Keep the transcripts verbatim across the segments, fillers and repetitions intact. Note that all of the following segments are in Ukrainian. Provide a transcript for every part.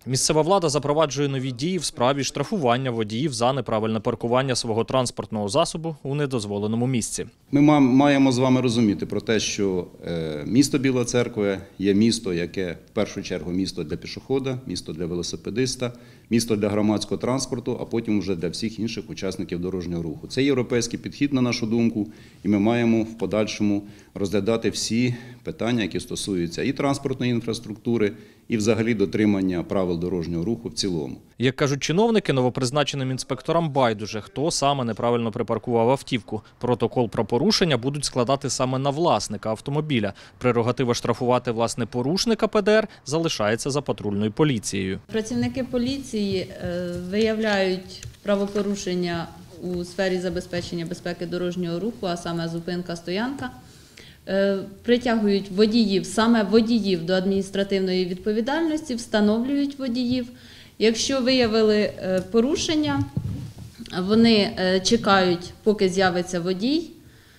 Місцева влада запроваджує нові дії в справі штрафування водіїв за неправильне паркування свого транспортного засобу у недозволеному місці. Ми маємо з вами розуміти про те, що місто Біла Церква є місто, яке в першу чергу місто для пішохода, місто для велосипедиста, місто для громадського транспорту, а потім вже для всіх інших учасників дорожнього руху. Це європейський підхід, на нашу думку, і ми маємо в подальшому розглядати всі питання, які стосуються і транспортної інфраструктури, і взагалі дотримання правил дорожнього руху в цілому. Як кажуть чиновники, новопризначеним інспекторам байдуже, хто саме неправильно припаркував автівку. Протокол про порушення будуть складати саме на власника автомобіля. Прерогатива штрафувати власне порушника Пе Де Ер залишається за патрульною поліцією. Працівники поліції виявляють правопорушення у сфері забезпечення безпеки дорожнього руху, а саме зупинка, стоянка. Притягують водіїв, саме водіїв до адміністративної відповідальності, встановлюють водіїв. Якщо виявили порушення, вони чекають, поки з'явиться водій,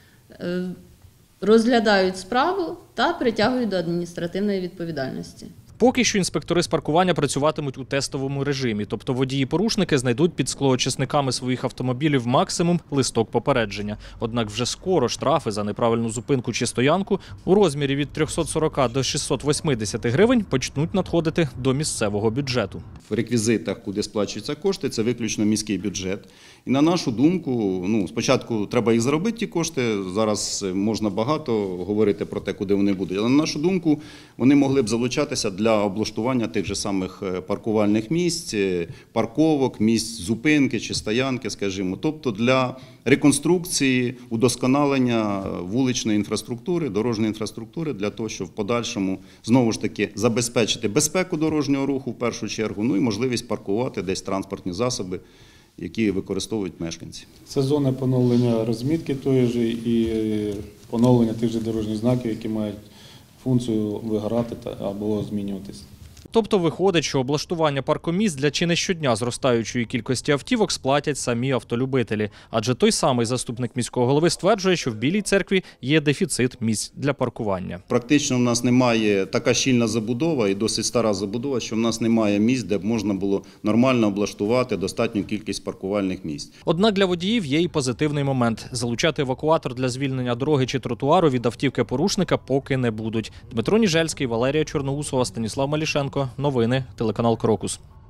розглядають справу та притягують до адміністративної відповідальності. Поки що інспектори з паркування працюватимуть у тестовому режимі, тобто водії-порушники знайдуть під склоочисниками своїх автомобілів максимум листок попередження. Однак вже скоро штрафи за неправильну зупинку чи стоянку у розмірі від трьохсот сорока до шістсот восьмидесяти гривень почнуть надходити до місцевого бюджету. В реквізитах, куди сплачуються кошти, це виключно міський бюджет. І на нашу думку, ну, спочатку треба їх заробити, ті кошти, зараз можна багато говорити про те, куди вони будуть, але на нашу думку вони могли б залучатися для для облаштування тих же самих паркувальних місць, парковок, місць зупинки чи стоянки, скажімо, тобто для реконструкції, удосконалення вуличної інфраструктури, дорожньої інфраструктури, для того, щоб в подальшому, знову ж таки, забезпечити безпеку дорожнього руху в першу чергу, ну і можливість паркувати десь транспортні засоби, які використовують мешканці. Це зона поновлення розмітки тої ж і поновлення тих же дорожніх знаків, які мають функцію вигорати або змінюватися. Тобто виходить, що облаштування паркомісць для чи не щодня зростаючої кількості автівок сплатять самі автолюбителі. Адже той самий заступник міського голови стверджує, що в Білій Церкві є дефіцит місць для паркування. Практично в нас немає така щільна забудова і досить стара забудова, що в нас немає місць, де б можна було нормально облаштувати достатню кількість паркувальних місць. Однак для водіїв є і позитивний момент. Залучати евакуатор для звільнення дороги чи тротуару від автівки порушника поки не будуть. Дмитро Ніжельський, Валерія Чорноусова, Станіслав Малішенко. Новини, телеканал Крокус.